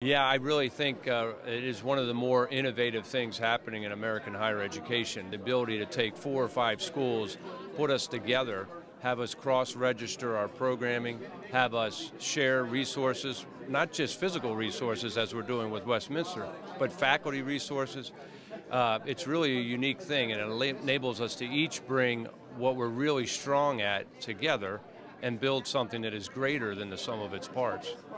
Yeah, I really think it is one of the more innovative things happening in American higher education. The ability to take 4 or 5 schools, put us together, have us cross-register our programming, have us share resources, not just physical resources as we're doing with Westminster, but faculty resources. It's really a unique thing, and it enables us to each bring what we're really strong at together and build something that is greater than the sum of its parts.